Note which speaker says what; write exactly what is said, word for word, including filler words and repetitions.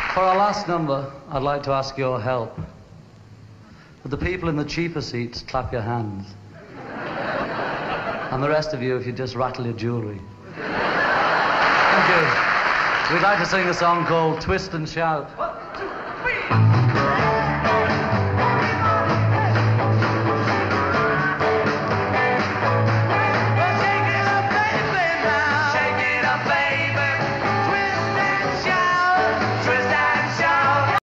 Speaker 1: For our last number, I'd like to ask your help. Would the people in the cheaper seats clap your hands? And the rest of you, if you just rattle your jewellery. Thank you. We'd like to sing a song called Twist and Shout.